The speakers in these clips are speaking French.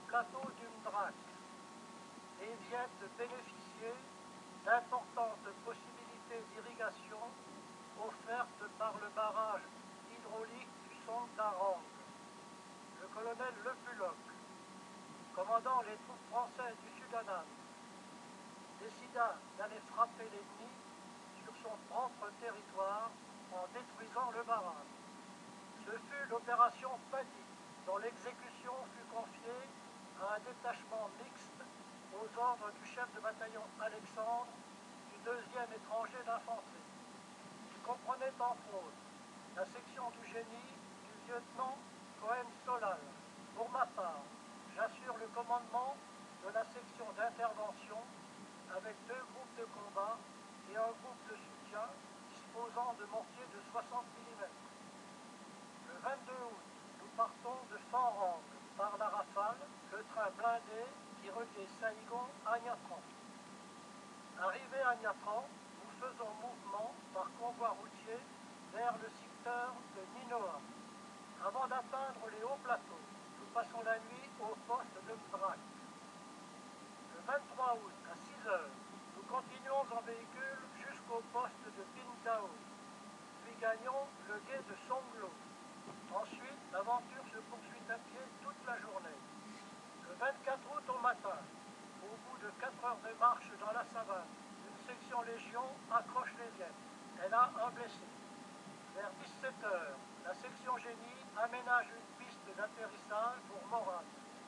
plateau du Mdrak et viennent de bénéficier d'importantes possibilités d'irrigation offertes par le barrage hydraulique du Songdarang. Le colonel Le Bullock, commandant les troupes françaises du Sudanam, décida d'aller frapper l'ennemi sur son propre territoire en détruisant le barrage. Ce fut l'opération Paddy, dont l'exécution fut confiée à un détachement mixte aux ordres du chef de bataillon Alexandre du 2e étranger d'infanterie. Il comprenait entre autres la section du génie du lieutenant Cohen-Solal. Pour ma part, j'assure le commandement de la section d'intervention avec 2 groupes de combat et un groupe de soutien disposant de mortiers de 60 mm. Le 22 août, nous partons de Phanrang par la Rafale, le train blindé qui reliait Saïgon à Niatran. Arrivé à Niatran, nous faisons mouvement par convoi routier vers le secteur de Ninoa. Avant d'atteindre les hauts plateaux, nous passons la nuit au poste de Mdrak. Le 23 août, à 6 heures, nous continuons en véhicule jusqu'au poste de Bindao, puis gagnons le gué de Songlo. Ensuite, l'aventure se poursuit à pied toute la journée. Le 24 août au matin, au bout de 4 heures de marche dans la savane, une section Légion accroche les Viennes. Elle a un blessé. Vers 17 heures, la section Génie aménage une piste d'atterrissage pour Morane.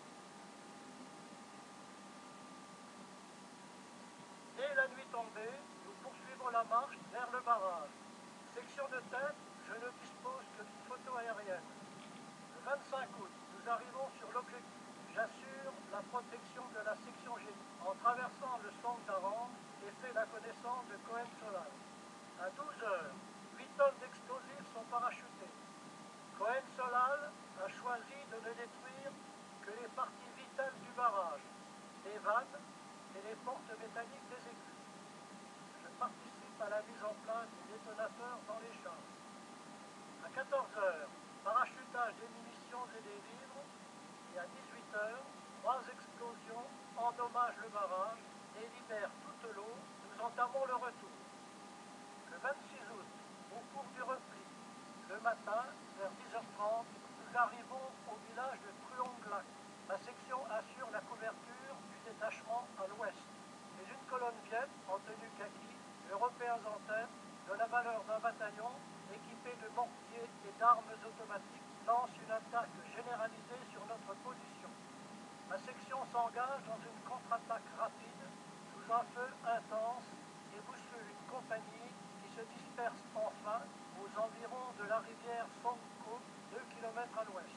Dès la nuit tombée, nous poursuivons la marche vers le barrage. Section de tête, je ne dispose que d'une photo aérienne. Le 25 août, nous arrivons sur l'objectif. J'assure la protection de la section Génie en traversant le Songdarang et fait la connaissance de Cohen-Solal. À 12 heures, 8 tonnes d'explosifs sont parachutés. Cohen-Solal a choisi de ne détruire que les parties vitales du barrage, les vannes et les portes métalliques des écluses. Je participe à la mise en place des détonateurs dans les chars. À 14 heures, parachutage des munitions et des vivres, et à 18 heures, 3 explosions endommagent le barrage et libèrent toute l'eau. Nous entamons le retour. Le 26 août, au cours du repli, le matin, vers 10h30, nous arrivons au village de Truonglac. Ma section assure la couverture du détachement à l'ouest. Mais une colonne vienne, en tenue kaki, européens en tête, de la valeur d'un bataillon, équipé de mortiers et d'armes automatiques, lance une attaque généralisée sur notre position. Ma section s'engage dans une contre-attaque rapide, sous un feu intense, et bouscule une compagnie qui se disperse enfin aux environs de la rivière Songko, 2 km à l'ouest.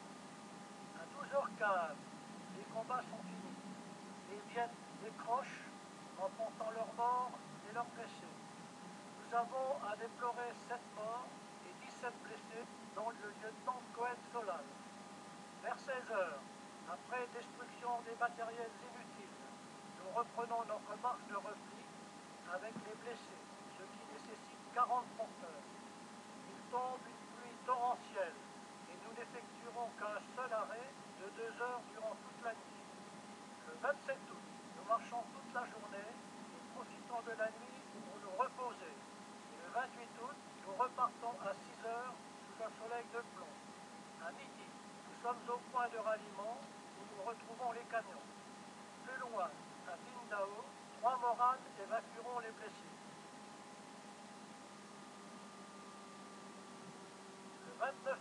À 12h15, les combats sont finis. Les Viennes décrochent en portant leurs morts et leurs blessés. Nous avons à déplorer 7 morts et 17 blessés, dont le lieutenant Cohen-Solal. Vers 16 heures, après destruction des matériels inutiles, nous reprenons notre marche de repli avec les blessés, ce qui nécessite 40 porteurs. Il tombe une pluie torrentielle et nous n'effectuerons qu'un seul arrêt de 2 heures durant toute la nuit. Le 27 août, nous marchons toute la journée et profitons de la nuit pour nous reposer. Et le 28 août, nous repartons à 6 heures sous un soleil de plomb. À midi, nous sommes au point de ralliement où nous retrouvons les camions. Plus loin, à Bindao, 3 moranes évacueront les blessés. Le 29